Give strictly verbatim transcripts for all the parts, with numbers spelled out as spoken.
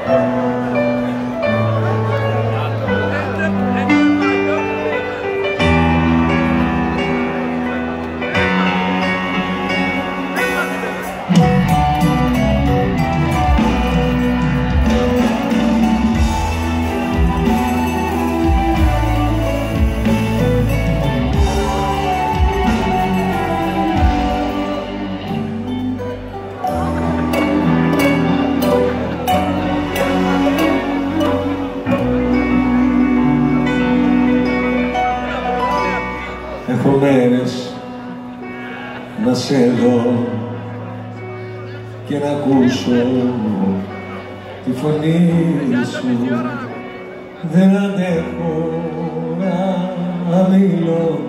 Έχω μέρες να σε δω και να ακούσω τη φωνή σου. Δεν αντέχω να μιλώ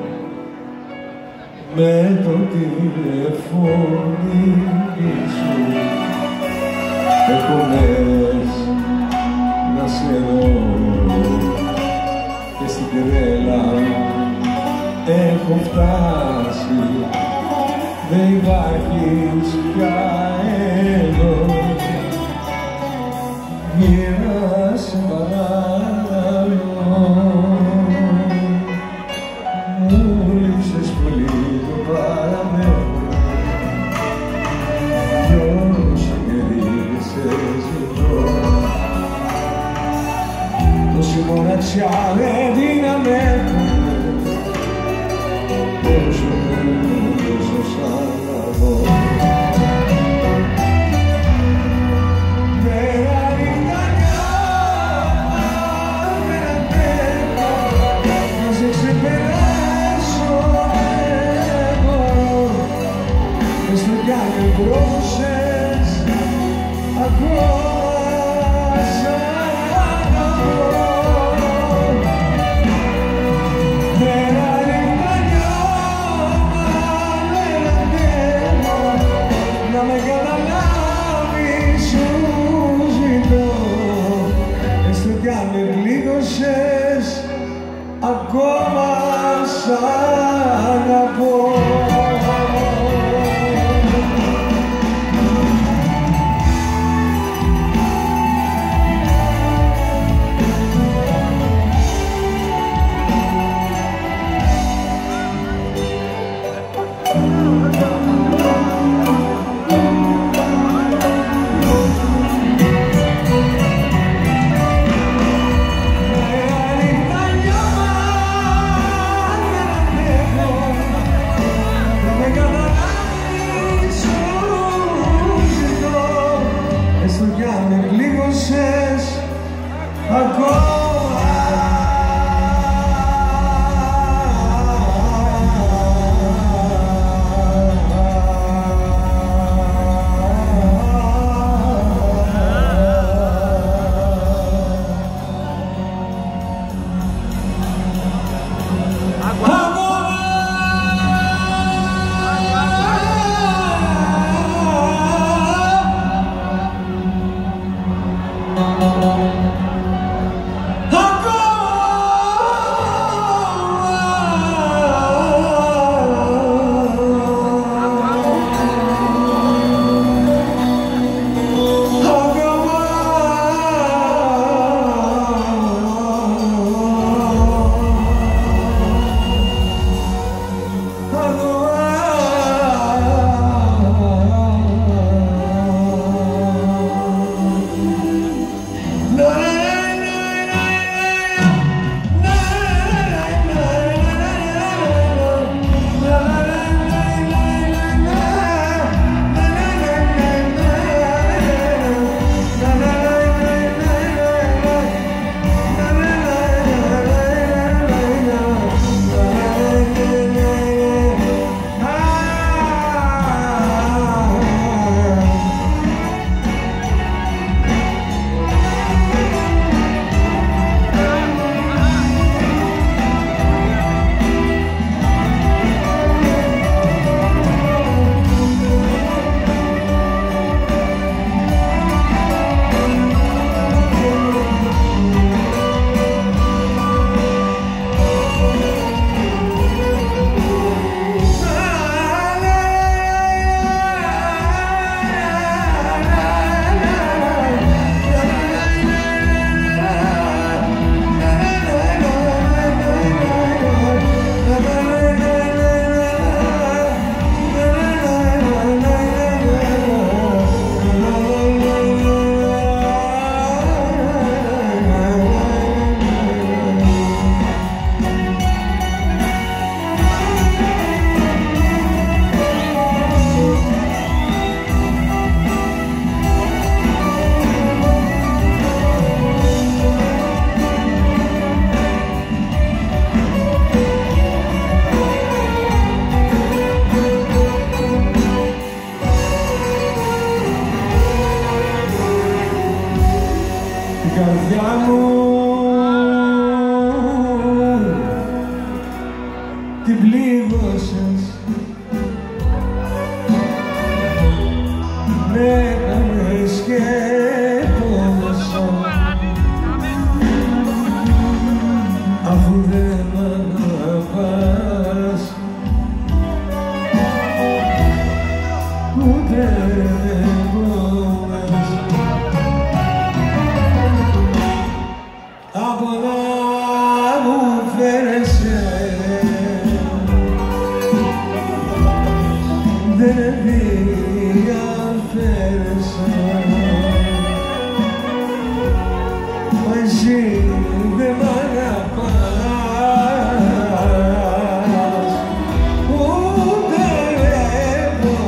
με το τηλεφώνι σου. Έχω μέρες να σε δω και στην τρέλα έχω φτάσει, δεν υπάρχεις πια εδώ. Γύρνα σε παράλληλο, μου λείψες πολύ, το παραμένω. Κι όσο καιρί σε ζητώ, τόση μοναξιά δεν την ανέχω. Όσο θέλω, τόσο σ' αγαπώ. Μέρα νύχτα με αντέχω, να σε ξεπεράσω δεν μπορώ. Έστω κι αν με βρώσες, ακόμα σ' αγαπώ. Μέρα καρδιά μου την πλήγωσες, με έκανες σκέτωσα, αφού δεν μ' αγαπάς ούτε εγώ μέσα. Από να μου φέρεσαι δεν ενδιαφέρεσαι, μα εσύ δεν μ' αγαπάς ούτε εγώ.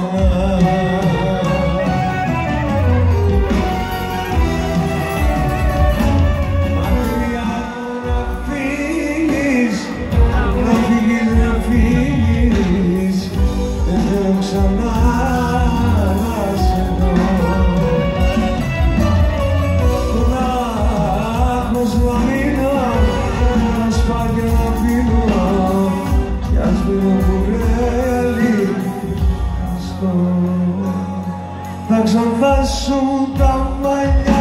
Μακριά να φύγεις, να φύγεις, να φύγεις, δεν θέλω ξανά να σε δω. Τον άγχος να μείνω, να σπάω και να πίνω, κι ας πίνω κουρέλι στο. Θα ξανθάσουν τα μαλλιά